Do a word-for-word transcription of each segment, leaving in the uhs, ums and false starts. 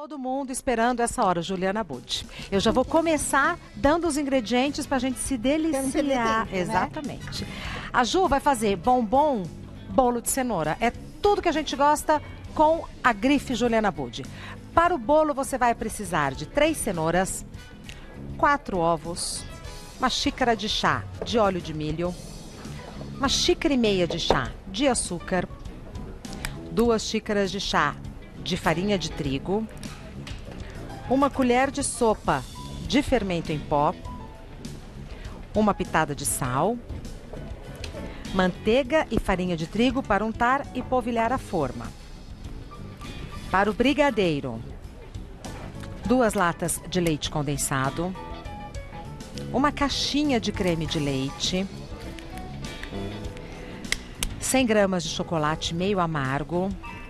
Todo mundo esperando essa hora, Juliana Abud. Eu já vou começar dando os ingredientes para a gente se deliciar. Tempo, exatamente. Né? A Ju vai fazer bombom, bolo de cenoura. É tudo que a gente gosta com a grife Juliana Abud. Para o bolo você vai precisar de três cenouras, quatro ovos, uma xícara de chá de óleo de milho, uma xícara e meia de chá de açúcar, duas xícaras de chá de farinha de trigo, uma colher de sopa de fermento em pó, uma pitada de sal, manteiga e farinha de trigo para untar e polvilhar a forma. Para o brigadeiro, duas latas de leite condensado, uma caixinha de creme de leite, cem gramas de chocolate meio amargo,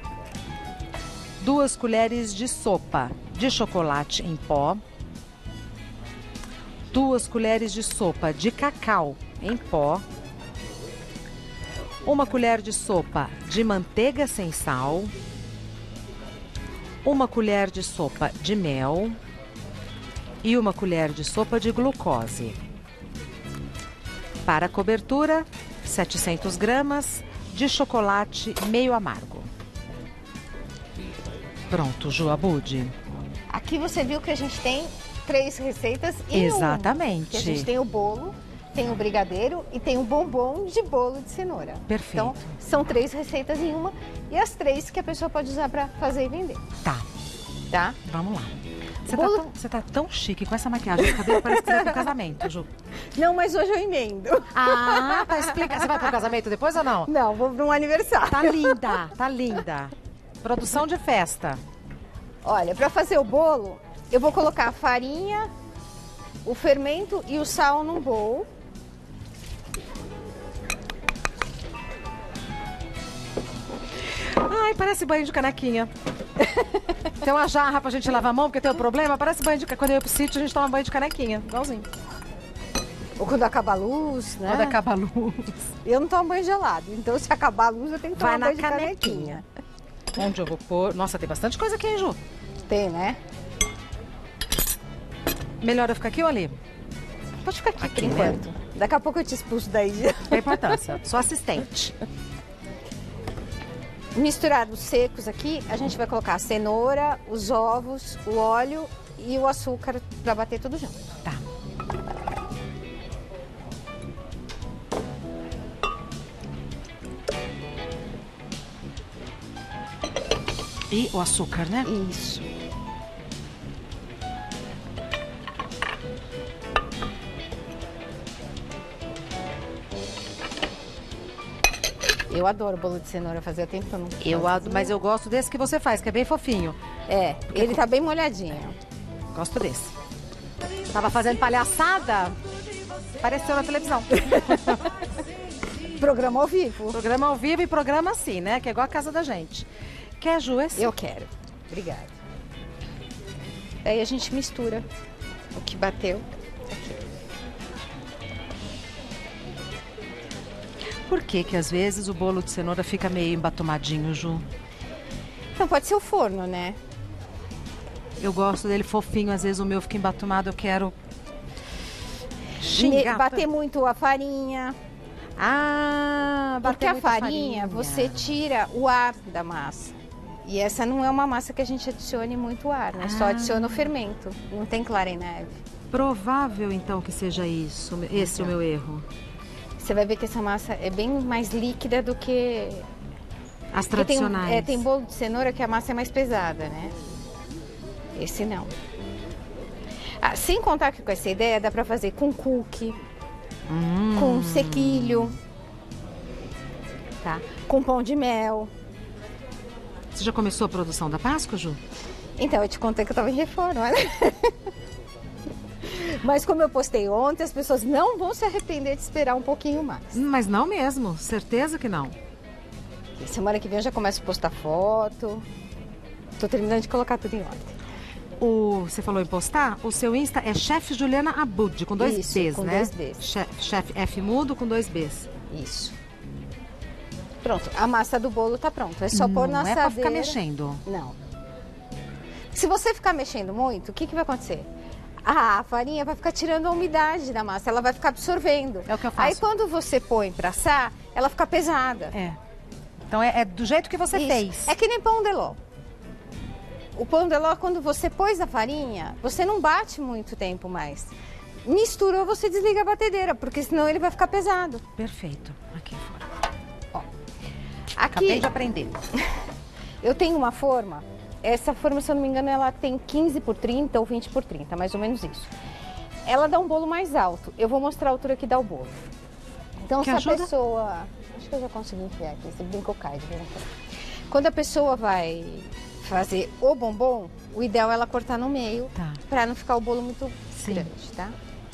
duas colheres de sopa de chocolate em pó, duas colheres de sopa de cacau em pó, uma colher de sopa de manteiga sem sal, uma colher de sopa de mel e uma colher de sopa de glucose. Para a cobertura, setecentas gramas de chocolate meio amargo. Pronto, Ju Abud. Aqui você viu que a gente tem três receitas em Exatamente. uma. Que a gente tem o bolo, tem o brigadeiro e tem o bombom de bolo de cenoura. Perfeito. Então, são três receitas em uma e as três que a pessoa pode usar para fazer e vender. Tá. Tá? Vamos lá. Você, Bolo... tá tão, você tá tão chique com essa maquiagem. O cabelo parece que você vai pro casamento, Ju. Não, mas hoje eu emendo. Ah, tá explicando. Você vai pro casamento depois ou não? Não, vou para um aniversário. Tá linda, tá linda. Produção de festa. Olha, para fazer o bolo, eu vou colocar a farinha, o fermento e o sal num bowl. Ai, parece banho de canequinha. Tem uma jarra pra gente lavar a mão, porque tem um problema. Parece banho de... Quando eu ia pro sítio, a gente toma banho de canequinha. Igualzinho. Ou quando acaba a luz, né? Quando acaba a luz. Eu não tomo banho gelado, então se acabar a luz, eu tenho que tomar Vai na banho de canequinha. canequinha. Onde eu vou pôr... Nossa, tem bastante coisa aqui, hein, Ju? Tem, né? Melhor eu ficar aqui ou ali? Pode ficar aqui, Por né? enquanto. Daqui a pouco eu te expulso daí. Tem importância. Sou assistente. Misturados secos aqui, a gente vai colocar a cenoura, os ovos, o óleo e o açúcar para bater tudo junto. Tá. E o açúcar, né? Isso. Eu adoro bolo de cenoura, fazia tempo que eu não Eu adoro, mas eu gosto desse que você faz, que é bem fofinho. É, ele tá bem molhadinho. Gosto desse. Tava fazendo palhaçada, apareceu na televisão. Programa ao vivo. Programa ao vivo e programa assim, né? Que é igual a casa da gente. Quer, Ju, esse? Eu quero. Obrigada. Aí a gente mistura o que bateu aqui. Por que que às vezes o bolo de cenoura fica meio embatomadinho, Ju? Então pode ser o forno, né? Eu gosto dele fofinho, às vezes o meu fica embatumado, eu quero Me- xingar. bater muito a farinha. Ah, bater Porque a muita farinha, você tira o ar da massa. E essa não é uma massa que a gente adicione muito ar, né? Só Ah. adiciona o fermento. Não tem clara em neve. Provável, então, que seja isso, esse é o meu erro. Você vai ver que essa massa é bem mais líquida do que... As Porque tem, tradicionais. é, tem bolo de cenoura que a massa é mais pesada, né? Esse não. Ah, sem contar que com essa ideia dá pra fazer com cookie, Hum. com sequilho, tá? Com pão de mel. Você já começou a produção da Páscoa, Ju? Então, eu te contei que eu tava em reforma, né? Mas como eu postei ontem, as pessoas não vão se arrepender de esperar um pouquinho mais. Mas não mesmo, certeza que não. E semana que vem eu já começo a postar foto. Tô terminando de colocar tudo em ordem. O, você falou em postar? O seu Insta é Chef Juliana Abud, com dois Isso, Bs, com né? dois Bs. Chef, chef F mudo com dois Bs. Isso. Pronto, a massa do bolo tá pronta. É só pôr na Não é assadeira. pra ficar mexendo. Não. Se você ficar mexendo muito, o que, que vai acontecer? A farinha vai ficar tirando a umidade da massa, ela vai ficar absorvendo. É o que eu faço. Aí quando você põe pra assar, ela fica pesada. É. Então é, é do jeito que você Isso. fez. É que nem pão de ló. O pão de ló, quando você pôs a farinha, você não bate muito tempo mais. Misturou, você desliga a batedeira, porque senão ele vai ficar pesado. Perfeito. Aqui fora. Ó, aqui, acabei de aprender. Eu tenho uma forma. Essa forma, se eu não me engano, ela tem quinze por trinta ou vinte por trinta, mais ou menos isso. Ela dá um bolo mais alto. Eu vou mostrar a altura que dá o bolo. Então, que se ajuda? a pessoa... Acho que eu já consegui enfiar aqui, esse brinco cai de vez em quando. Quando a pessoa vai fazer o bombom, o ideal é ela cortar no meio, Tá. pra não ficar o bolo muito Sim. grande, tá?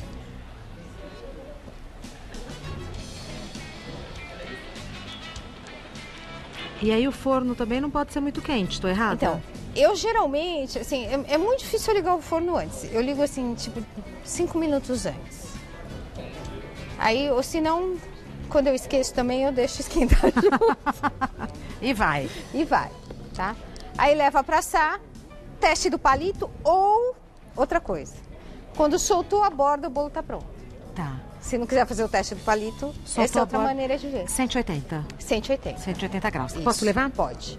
E aí o forno também não pode ser muito quente, tô errada? Então, eu geralmente, assim, é, é muito difícil eu ligar o forno antes. Eu ligo assim, tipo, cinco minutos antes. Aí, ou se não, quando eu esqueço também, eu deixo esquentar junto. E vai. E vai, tá? Aí leva pra assar, teste do palito ou outra coisa. Quando soltou a borda, o bolo tá pronto. Tá. Se não quiser fazer o teste do palito, Soltou essa é a outra borda. maneira de ver. cento e oitenta. cento e oitenta. cento e oitenta graus. Isso. Posso levar? Pode.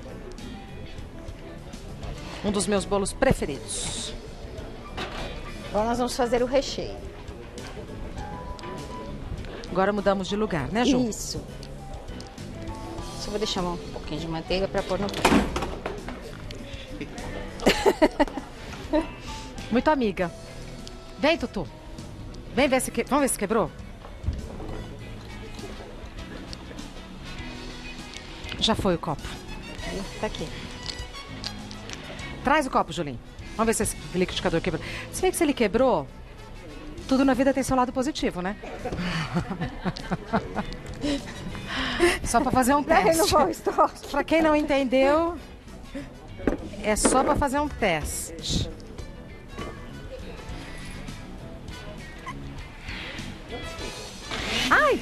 Um dos meus bolos preferidos. Agora nós vamos fazer o recheio. Agora mudamos de lugar, né, Ju? Isso. Só vou deixar um pouquinho de manteiga para pôr no pão. Muito amiga. Vem, Tutu. Vem ver se que... Vamos ver se quebrou? Já foi o copo. Tá aqui. Traz o copo, Julinho. Vamos ver se esse liquidificador quebrou. Se bem que se ele quebrou, tudo na vida tem seu lado positivo, né? Só pra fazer um Pra teste. renovar o estoque. Pra quem não entendeu, é só pra fazer um teste. Ai!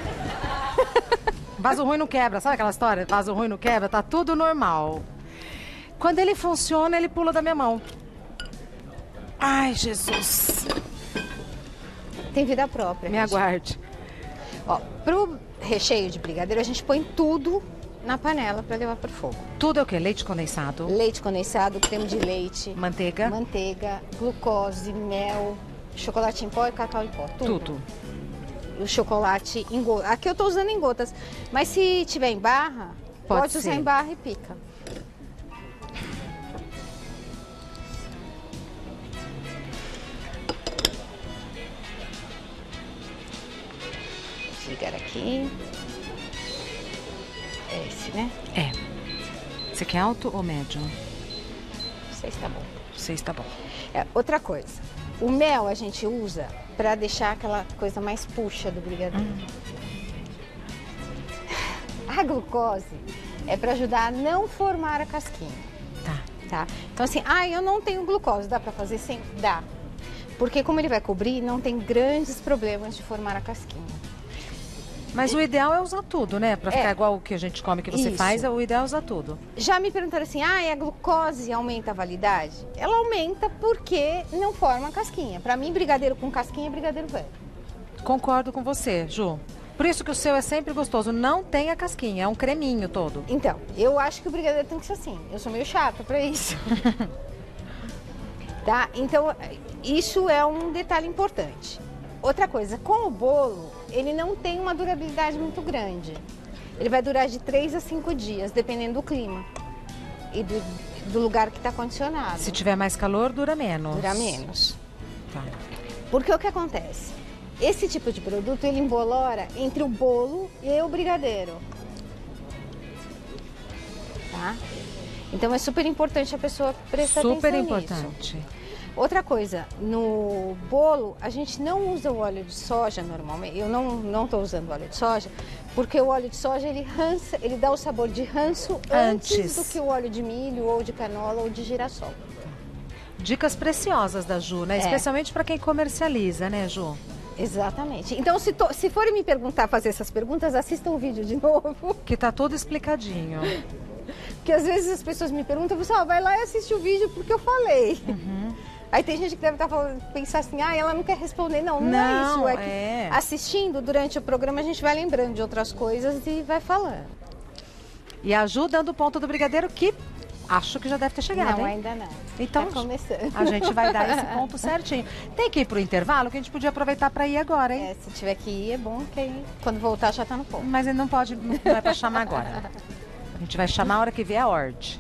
Vaso ruim não quebra, sabe aquela história? Vaso ruim não quebra, tá tudo normal. Quando ele funciona, ele pula da minha mão. Ai, Jesus. Tem vida própria. Me gente. aguarde. Ó, pro recheio de brigadeiro, a gente põe tudo na panela para levar pro fogo. Tudo é o quê? Leite condensado, Leite condensado, creme de leite, manteiga, manteiga, glucose, mel, chocolate em pó e cacau em pó. Tudo. tudo. O chocolate em gotas. Aqui eu tô usando em gotas, mas se tiver em barra, Pode pode, usar ser. em barra e pica. Vou ligar aqui. É esse, né? É. Você quer alto ou médio? Não sei se tá bom. Sei se tá bom. É, outra coisa, o mel a gente usa para deixar aquela coisa mais puxa do brigadeiro. Hum. A glucose é para ajudar a não formar a casquinha, Tá. tá? Então assim, ah, eu não tenho glucose, dá para fazer sem? Dá. Porque como ele vai cobrir, não tem grandes problemas de formar a casquinha. Mas o ideal é usar tudo, né? Pra ficar É. igual o que a gente come, que você Isso. faz, o ideal é usar tudo. Já me perguntaram assim, ah, a glucose aumenta a validade? Ela aumenta porque não forma a casquinha. Para mim, brigadeiro com casquinha é brigadeiro velho. Concordo com você, Ju. Por isso que o seu é sempre gostoso. Não tem a casquinha, é um creminho todo. Então, eu acho que o brigadeiro tem que ser assim. Eu sou meio chata pra isso. Tá? Então, isso é um detalhe importante. Outra coisa, com o bolo, ele não tem uma durabilidade muito grande. Ele vai durar de três a cinco dias, dependendo do clima e do, do lugar que está condicionado. Se tiver mais calor, dura menos. Dura menos. Tá. Porque o que acontece? Esse tipo de produto, ele embolora entre o bolo e o brigadeiro. Tá? Então é super importante a pessoa prestar Super atenção importante. nisso. Outra coisa, no bolo a gente não usa o óleo de soja normalmente. Eu não não estou usando óleo de soja porque o óleo de soja ele rança, ele dá o sabor de ranço antes, Antes. do que o óleo de milho ou de canola ou de girassol. Dicas preciosas da Ju, né? É. Especialmente pra quem comercializa, né, Ju? Exatamente. Então, se, to, se forem me perguntar, fazer essas perguntas, assistam o vídeo de novo. Que tá tudo explicadinho. Porque às vezes as pessoas me perguntam, você, ó, vai lá e assiste o vídeo porque eu falei. Uhum. Aí tem gente que deve estar falando, pensar assim, ah, ela não quer responder. Não, não, Não, é isso. É que é. assistindo durante o programa a gente vai lembrando de outras coisas e vai falando. E a Ju dando o ponto do brigadeiro que acho que já deve ter chegado, Não, hein? ainda não. Então, Tá começando. a gente vai dar esse ponto certinho. Tem que ir pro intervalo, que a gente podia aproveitar para ir agora, hein? É, se tiver que ir, é bom que aí, quando voltar já tá no ponto. Mas ele não pode, não é para chamar agora. A gente vai chamar a hora que vier a ordem.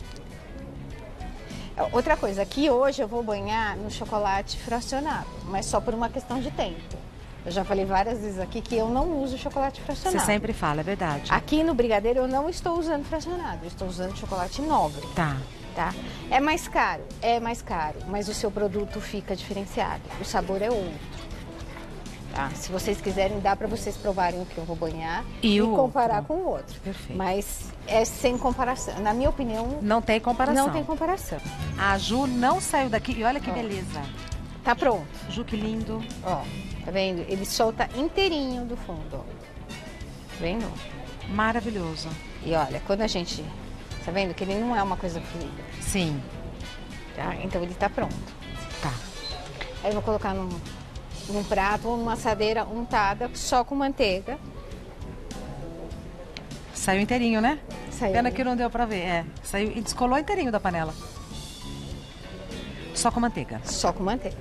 Outra coisa, aqui hoje eu vou banhar no chocolate fracionado, mas só por uma questão de tempo. Eu já falei várias vezes aqui que eu não uso chocolate fracionado. Você sempre fala, é verdade. Aqui no brigadeiro eu não estou usando fracionado, eu estou usando chocolate nobre. Tá. Tá? É mais caro, é mais caro, mas o seu produto fica diferenciado. O sabor é outro. Tá? Se vocês quiserem, dá para vocês provarem o que eu vou banhar E e, o comparar outro. com o outro. Perfeito. Mas é sem comparação. Na minha opinião, Não tem comparação. não tem comparação. A Ju não saiu daqui. E olha que Ó. beleza. Tá pronto. Ju, que lindo. Ó, tá vendo? Ele solta inteirinho do fundo, ó. Tá vendo? Maravilhoso. E olha, quando a gente... Tá vendo que ele não é uma coisa fluida, Sim. tá? Então ele tá pronto. Tá. Aí eu vou colocar num, num prato ou numa assadeira untada só com manteiga. Saiu inteirinho, né? Saiu. Pena que não deu pra ver. É. Saiu e descolou inteirinho da panela. Só com manteiga. Só com manteiga.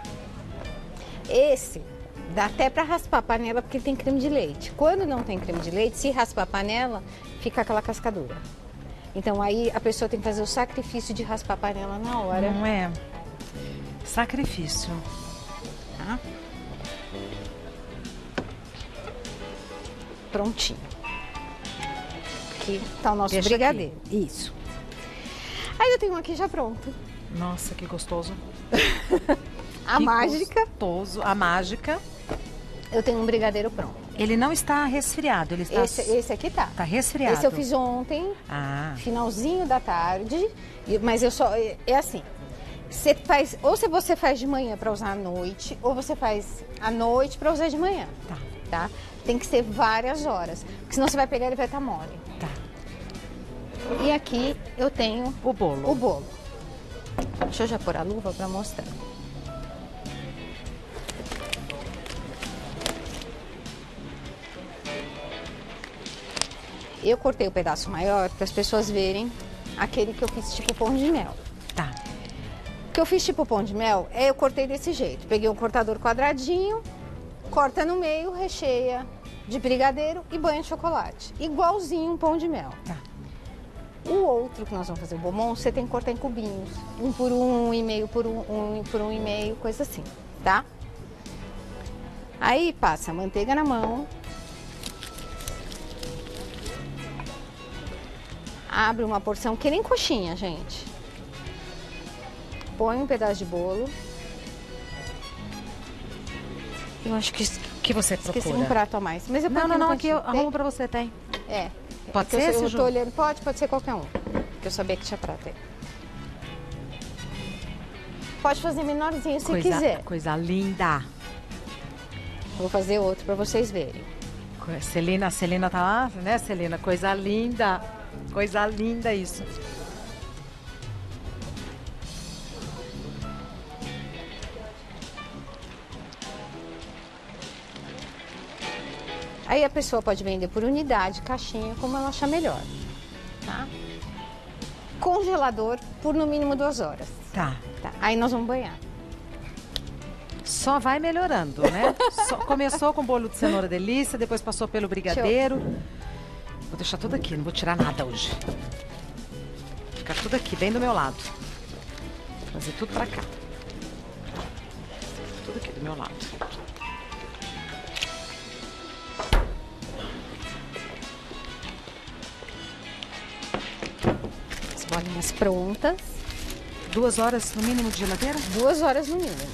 Esse dá até pra raspar a panela porque ele tem creme de leite. Quando não tem creme de leite, se raspar a panela, fica aquela cascadura. Então aí a pessoa tem que fazer o sacrifício de raspar a panela na hora. Não é? Sacrifício. Tá? Prontinho. Aqui tá o nosso Deixa brigadeiro. Isso. Aí eu tenho um aqui já pronto. Nossa, que gostoso. A Que mágica, Gostoso. A mágica. eu tenho um brigadeiro pronto. Ele não está resfriado, ele está, Esse, esse aqui tá. tá resfriado. Esse eu fiz ontem, Ah, finalzinho da tarde, e- mas eu só é, é assim. Você faz, ou se você faz de manhã para usar à noite, ou você faz à noite para usar de manhã, tá, tá? Tem que ser várias horas, porque senão você vai pegar ele e vai estar mole. tá. E aqui eu tenho O bolo. o bolo. Deixa eu já pôr a luva para mostrar. Eu cortei o pedaço maior para as pessoas verem aquele que eu fiz tipo pão de mel. Tá. O que eu fiz tipo pão de mel é eu cortei desse jeito. Peguei um cortador quadradinho, corta no meio, recheia de brigadeiro e banha de chocolate. Igualzinho um pão de mel. Tá. O outro que nós vamos fazer, o bombom, você tem que cortar em cubinhos. Um por um, um e meio por um, um por um e meio, coisa assim, tá? Aí passa a manteiga na mão. Abre uma porção, que nem coxinha, gente. Põe um pedaço de bolo. Eu acho que que você esqueci procura? um prato a mais. Mas eu Não, não, não, aqui eu Tem? arrumo pra você, tem. É. Pode É que ser eu, esse, eu Ju? tô olhando, pode, pode ser qualquer um. Porque eu sabia que tinha prato aí. Pode fazer menorzinho se Coisa, quiser. coisa linda. Vou fazer outro pra vocês verem. Co- Celina, a Celina tá lá, né, Celina? Coisa linda. Coisa linda isso. Aí a pessoa pode vender por unidade, caixinha, como ela achar melhor, tá? Congelador por no mínimo duas horas. Tá. Tá? Aí nós vamos banhar. Só vai melhorando, né? Só- começou com bolo de cenoura delícia, depois passou pelo brigadeiro. Vou deixar tudo aqui, não vou tirar nada hoje. Ficar tudo aqui, bem do meu lado. Fazer tudo pra cá. Tudo aqui do meu lado. As bolinhas prontas. Duas horas no mínimo de geladeira? Duas horas no mínimo.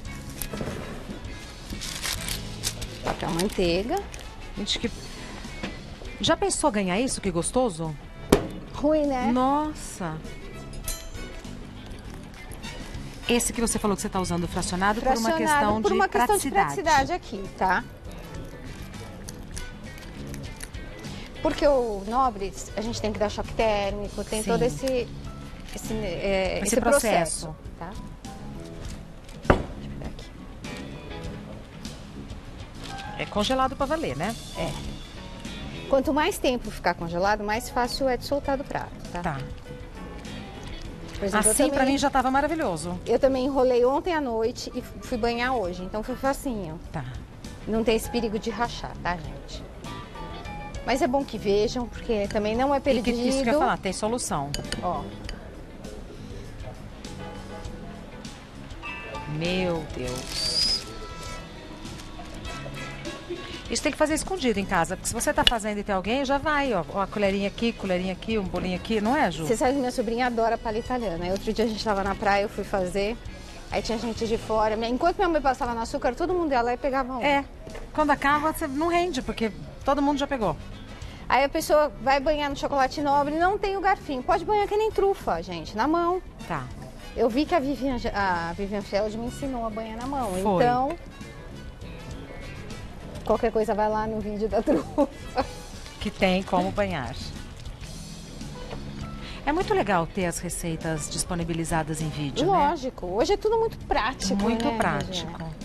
Colocar a manteiga. Gente, que... Já pensou ganhar isso? Que gostoso? Ruim, né? Nossa! Esse que você falou que você está usando fracionado, por uma Fracionado questão, por de, uma questão de praticidade. praticidade aqui, tá? Porque o nobre, a gente tem que dar choque térmico, tem Sim. todo esse, esse, é, Esse esse processo. processo. Tá? Deixa eu pegar aqui. É congelado pra valer, né? É. Quanto mais tempo ficar congelado, mais fácil é de soltar do prato, tá? Tá. Por exemplo, eu Assim, pra também- mim, já tava maravilhoso. Eu também enrolei ontem à noite e fui banhar hoje, então foi facinho. Tá. Não tem esse perigo de rachar, tá, gente? Mas é bom que vejam, porque também não é E que, perdido. isso que eu ia falar, tem solução. Ó, Meu Deus. Isso tem que fazer escondido em casa, porque se você tá fazendo e tem alguém, já vai, ó. Ó, a colherinha aqui, colherinha aqui, um bolinho aqui, não é, Ju? você sabe que minha sobrinha adora palha italiana. Aí outro dia a gente tava na praia, eu fui fazer, aí tinha gente de fora. Minha- Enquanto minha mãe passava no açúcar, todo mundo ia lá e pegava um. É. Quando acaba, você não rende, porque todo mundo já pegou. Aí a pessoa vai banhar no chocolate nobre, não tem o garfinho. Pode banhar que nem trufa, gente, na mão. Tá. Eu vi que a Vivian, a Vivian Feld me ensinou a banhar na mão. Foi. Então, qualquer coisa vai lá no vídeo da trufa. Que tem como banhar. É muito legal ter as receitas disponibilizadas em vídeo, né? Lógico, hoje é tudo muito prático, Muito né, prático. Regina?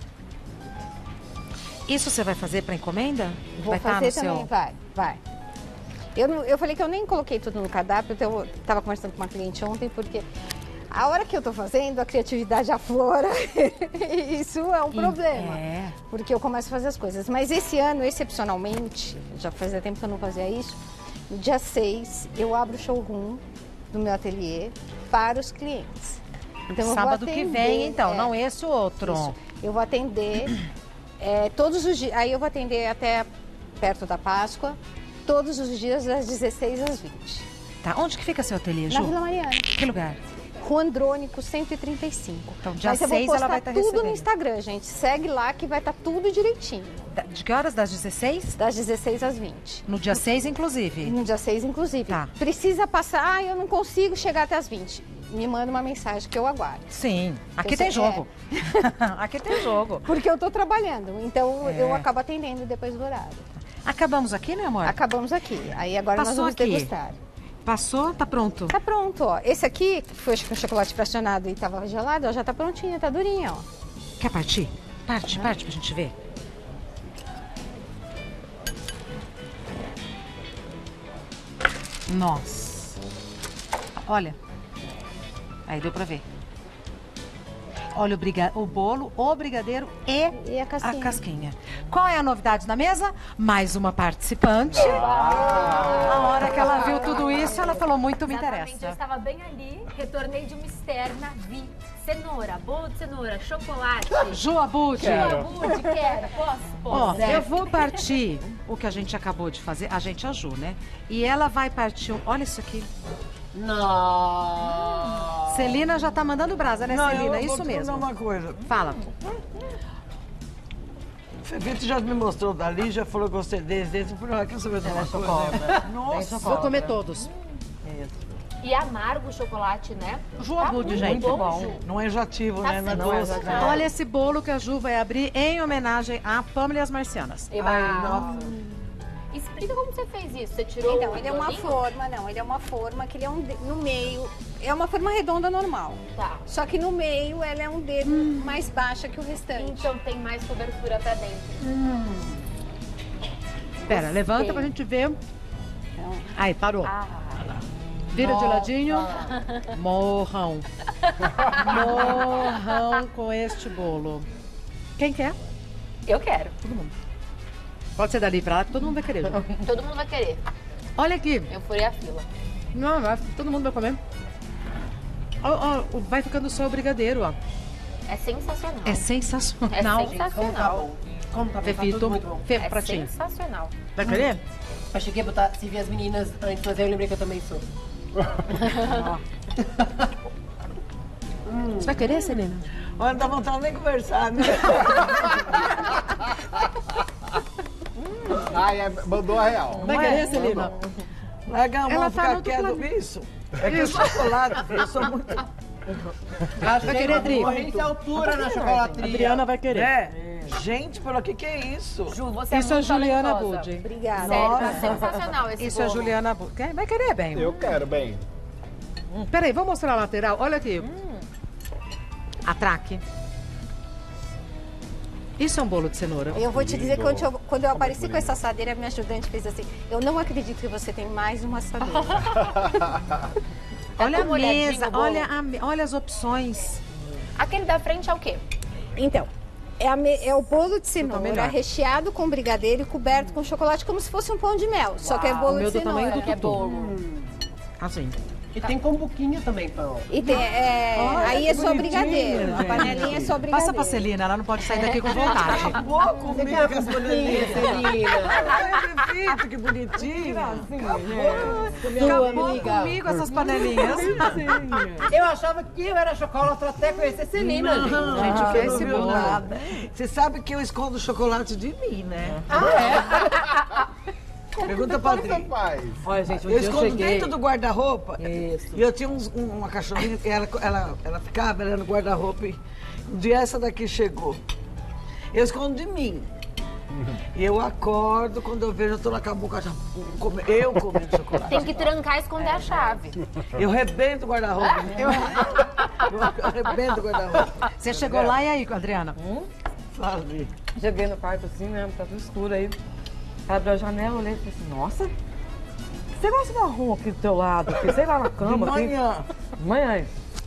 Isso você vai fazer para encomenda? Vou vai tá fazer no também, seu... vai, vai. Eu, não- eu falei que eu nem coloquei tudo no cardápio, então eu tava conversando com uma cliente ontem, porque a hora que eu tô fazendo, a criatividade aflora. E isso é um problema. É. Porque eu começo a fazer as coisas. Mas esse ano, excepcionalmente, já fazia tempo que eu não fazia isso, no dia seis eu abro o showroom do meu ateliê para os clientes. Então, eu vou Sábado que atender, vem, então, é, não esse o outro. isso. Eu vou atender é, todos os dias. Aí eu vou atender até perto da Páscoa, todos os dias das dezesseis às vinte. Tá, onde que fica seu ateliê, Na Ju? Vila Mariana. Que lugar? Rua Andrônico cento e trinta e cinco. Então, dia Mas eu vou seis ela postar vai estar tudo recebendo. no Instagram, gente. Segue lá que vai estar tudo direitinho. Da- De que horas? Das dezesseis? Das dezesseis às vinte. No dia seis, inclusive. No dia seis, inclusive. Tá. Precisa passar, ah, eu não consigo chegar até as vinte. Me manda uma mensagem que eu aguardo. Sim. Aqui Eu tem sei- jogo. Aqui tem jogo. Porque eu tô trabalhando, então É. eu acabo atendendo depois do horário. Acabamos aqui, meu amor? Acabamos aqui. Aí agora nós Passou vamos aqui. degustar. Passou? Tá pronto. Tá pronto, ó. Esse aqui, que foi com chocolate fracionado e tava gelado, ó, já tá prontinho, tá durinho, ó. Quer partir? Parte, parte pra gente ver. Nossa. Olha. Aí deu pra ver. Olha o, briga... o bolo, o brigadeiro e, E a casquinha. a casquinha. Qual é a novidade na mesa? Mais uma participante. A hora que ela viu tudo isso, ela falou, muito me Exatamente, eu interessa. estava bem ali, retornei de uma externa, vi cenoura, bolo de cenoura, chocolate. Ju Abud. Abud, quero, posso? Ó, Posso. eu vou partir o que a gente acabou de fazer, a gente, a Ju, né? E ela vai partir, um- olha isso aqui. Não. Celina já tá mandando brasa, né, Não, Celina? eu vou Isso te mesmo. contar uma coisa. Fala. O Fefito já me mostrou dali, já falou que eu gostei desse, desse. Eu falei, ah, quer saber de uma coisa? Nossa. Vou comer todos. E amargo o chocolate, né? Ju Tá Abud, muito gente. bom, Ju. Não é enjoativo, Tá né? Não é sensacional. doce. né? Olha esse bolo que a Ju vai abrir em homenagem à Pâmela e as Marcianas. Eba. Ai, nossa. Explica como você fez isso. Você tirou Então, o ele é uma bolinho? forma, não, ele é uma forma que ele é um de- no meio, é uma forma redonda normal. Tá. Só que no meio ela é um dedo mais baixa que o restante. Então tem mais cobertura pra dentro. Pera, levanta pra gente ver. Aí, parou. Ah, Vira de ladinho. Morram. Morram com este bolo. Quem quer? eu quero. Pode ser dali pra lá, que todo mundo vai querer. Ju. Todo mundo vai querer. Olha aqui. Eu furei a fila. Não, vai, todo mundo vai comer. Ó, ó, vai ficando só o brigadeiro, ó. É sensacional. É É sensacional. sensacional. Como tá bom, tá Fefito, tudo muito bom. Fe, É pratinho. sensacional. Vai querer? Eu cheguei a botar, se ver as meninas antes, mas aí eu lembrei que eu também sou. Você vai querer, Celina? Olha, não dá vontade nem conversar, né? Ai, é, mandou a real. Vai querer, Celina? Larga a mão, Ela tá ficar no quieto, dupla- isso. É que o chocolate, filho, eu sou muito... Vai querer, Adri? Concorrência à altura na chocolateria. Adriana vai querer. É, Gente, por que que é isso? Ju, você é Isso é muito Juliana talentosa. Budi. Obrigada. Sério, tá sensacional esse Isso é bolo. Juliana Budi. Quer- Vai querer bem? Eu quero, bem. Hum, peraí, vou mostrar a lateral. Olha aqui. Hum. A traque. Isso é um bolo de cenoura. Eu vou te dizer que Lindo. quando eu, quando eu apareci bonito. com essa assadeira, a minha ajudante fez assim, eu não acredito que você tem mais uma assadeira. Olha a uma olhadinha mesa, no bolo. olha, a me- olha as opções. Aquele da frente é o quê? Então, é, a me- é o bolo de cenoura melhor. recheado com brigadeiro e coberto com chocolate como se fosse um pão de mel. Só que é bolo o meu de do tamanho cenoura. do Que é tutu. bolo. Assim. E tem com buquinha também, pão. E tem, é, Olha, aí que é só bonitinho, brigadeiro. A gente. panelinha é só Passa brigadeiro. pra Celina, ela não pode sair daqui com vontade. Acabou comigo quer com as panelinhas. Celina? Ai, perfeito, que bonitinho. Acabou amiga. comigo essas panelinhas. Eu achava que eu era chocolate até conhecer Celina, gente. Gente, o que é esse Não viu bolo? nada. Você sabe que eu escondo o chocolate de mim, né? Pergunta pra Você Adri. faz. Olha, gente, um Eu dia eu escondo cheguei... dentro do guarda-roupa. Isso. E eu tinha uns- um- uma cachorrinha que ela, ela, ela ficava ela no guarda-roupa. E um dia essa daqui chegou. Eu escondo de mim. E eu acordo, quando eu vejo, eu tô lá com a boca já come- eu comendo chocolate. Tem que trancar e esconder a chave. Eu rebento o guarda-roupa. Eu, eu rebento o guarda-roupa. Você chegou lá e aí, Adriana? Sabe? Cheguei no quarto assim, né? Tá tudo escuro aí. Abriu a janela, olhei e falei assim, nossa, que você gosta de arruma aqui do teu lado? Aqui, sei lá, na De cama. aqui. manhã. De manhã.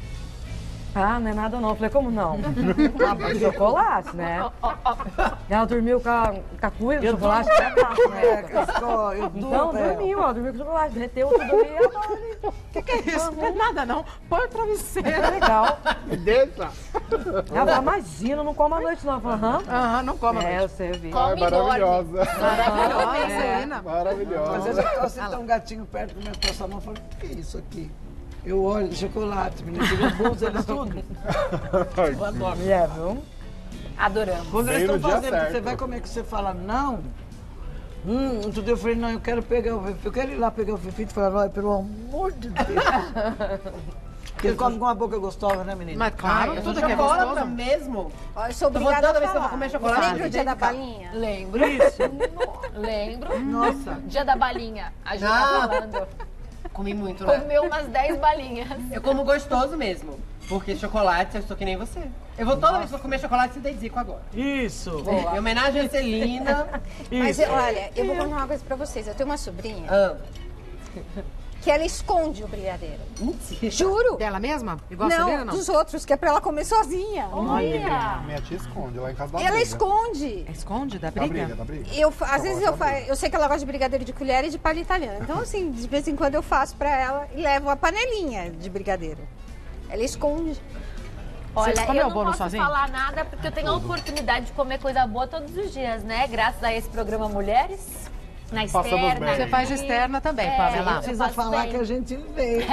Ah, não é nada não. Eu falei, como não? Ah, chocolate, né? Ela dormiu com a, com a cuia do Eu chocolate, durmo. que é fácil, né? É, Cascó, eu durmo. Então, é. dormiu, ela dormiu com chocolate, derreteu tudo ali. Ela tava ali. O que, que é isso? Não é nada, não. Põe o travesseiro. É legal. Deixa. Ela falou, imagina, não como à noite não. Eu falei, aham. Aham, não come. É, eu sei, eu vi. Ai, Come e dorme. maravilhosa. Maravilhosa, Celina. Às Maravilhosa. vezes eu você tem um gatinho perto, começa a passar a mão e fala, o que é isso aqui? Eu olho de chocolate, menino, tira os bolsos, eles tudo. Eu adoro. É, viu? Adoramos. Quando eles Veio no estão dia fazendo, certo. você vai comer que você fala, não. Hum, outro dia eu falei, não, eu quero pegar o Fefito, eu quero ir lá pegar o Fefito e falar, olha, pelo amor de Deus. Porque ele come com uma boca gostosa, né, menina? Mas claro, Eu tudo sou que é chocolate gostoso. mesmo. Ó, eu sou Tô obrigada toda a vez que eu vou falar. comer chocolate, Lembra o dia da vem cá. balinha? Lembro. Isso. Lembro. Nossa. Dia da balinha. A gente Ah. tá falando. Comi muito, né? Comeu umas dez balinhas. Eu como gostoso mesmo. Porque chocolate, eu sou que nem você. Eu vou toda vez que eu comer chocolate, você dá zico agora. Isso. Em homenagem a Celina. Mas Isso. olha, eu vou contar uma coisa pra vocês. Eu tenho uma sobrinha Ah, que ela esconde o brigadeiro. mentira. Juro! Dela mesma? Igual a Não, Celina, não? dos outros, que é pra ela comer sozinha. Olha! Minha tia esconde lá em casa da Ela briga. esconde. Esconde da Da briga? briga, da briga. Eu, fa- às vezes eu, Chocolate da fa- briga. eu sei que ela gosta de brigadeiro de colher e de palha italiana. Então, assim, de vez em quando eu faço pra ela e levo a panelinha de brigadeiro. Ela esconde. Olha, Você comeu eu o não bolo posso sozinho? falar nada porque eu tenho a oportunidade de comer coisa boa todos os dias, né? Graças a esse programa Mulheres, na Passamos externa. bem. Você faz aqui. externa também, É, Pamela. eu Precisa faço falar bem. que a gente vê.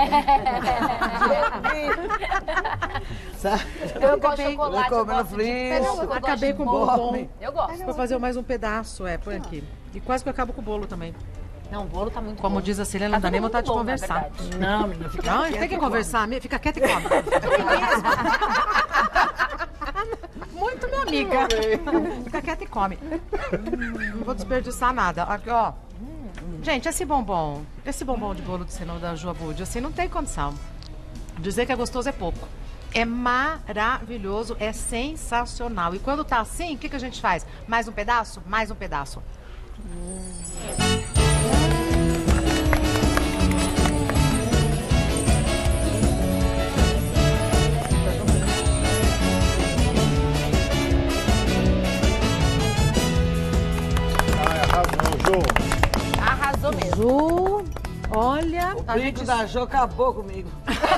Sabe? Eu gosto de acabei- chocolate, eu eu comendo gosto de frio. pera, eu gosto Acabei de com o bolo. bombom. Eu gosto. Vou fazer mais um pedaço, é, põe aqui. E quase que eu acabo com o bolo também. Não, o bolo tá muito Como bom. diz a Celina, Tá não dá nem tudo vontade de muito bom, na conversar. verdade. Não, menina, fica Não, quieta tem que e conversar, me- fica quieta e come. Muito minha amiga. Fica quieta e come. Não vou desperdiçar nada. Aqui, ó. Gente, esse bombom, esse bombom de bolo de cenoura da Joa Budi, assim, não tem condição. Dizer que é gostoso é pouco. É maravilhoso, é sensacional. E quando tá assim, o que, que a gente faz? Mais um pedaço? Mais um pedaço. Ai, arrasou, Ju. Arrasou mesmo. Ju, olha, O a brinco gente, da Jo acabou comigo.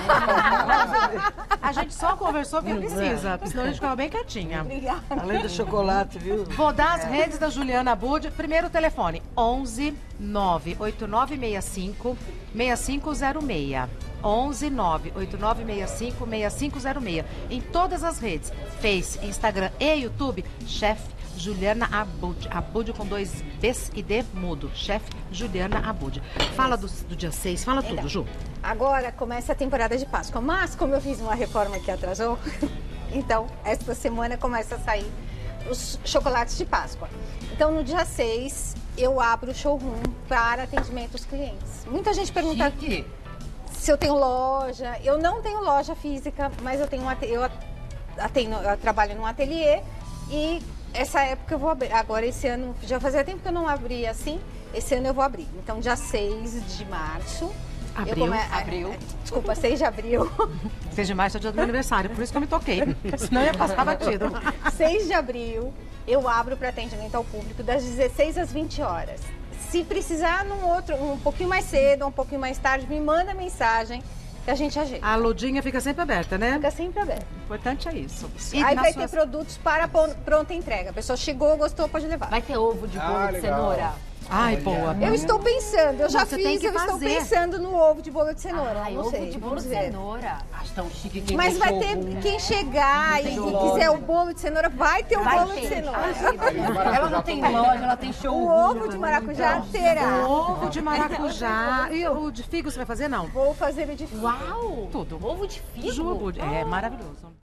a gente só conversou porque precisa, porque senão a gente ficava bem quietinha. Além do chocolate, viu? Vou dar as redes da Juliana Budi. Primeiro o telefone, onze nove oito nove seis cinco seis cinco zero seis. onze nove oito nove seis cinco seis cinco zero seis. Em todas as redes, Face, Instagram e YouTube, chefe Juliana Abud. Abud com dois B's e D mudo. Chefe Juliana Abud. Fala do, do dia seis, fala tudo, Ju. Agora começa a temporada de Páscoa. Mas como eu fiz uma reforma que atrasou, então esta semana começa a sair os chocolates de Páscoa. Então, no dia seis, eu abro o showroom para atendimento aos clientes. Muita gente pergunta Chique. se eu tenho loja. Eu não tenho loja física, mas eu tenho um ate- eu atendo, eu trabalho num ateliê e essa época eu vou abrir. Agora, esse ano, já fazia tempo que eu não abria assim, esse ano eu vou abrir. Então, dia seis de março. eu Abril, come- abril. Desculpa, seis de abril. seis de março é o dia do meu aniversário, por isso que eu me toquei. Senão ia passar batido. seis de abril, eu abro para atendimento ao público das dezesseis às vinte horas. Se precisar num outro, um pouquinho mais cedo, um pouquinho mais tarde, me manda mensagem que a gente ajeita. A lodinha fica sempre aberta, né? Fica sempre aberto. O importante é isso. E Aí nas vai suas- ter produtos para pon- pronta entrega. A pessoa chegou, gostou, pode levar. Vai ter ovo de bolo Ah, de legal. cenoura. Ai, Olha. boa. Eu estou pensando, eu já Você tem fiz, que eu estou fazer. pensando no ovo de bolo de cenoura. Ai, não ovo sei, de bolo vamos de ver. cenoura. Acho tão chique quem Mas tem vai ter, showroom. quem chegar e, tem e loja. quiser o bolo de cenoura, vai ter o Vai bolo ter. de cenoura. Ela não tem loja, ela tem O showroom. ovo de maracujá terá. Ovo de maracujá. E o de figo você vai fazer, não? Vou fazer o de Uau! Tudo. Ovo de figo? Jugo. É maravilhoso.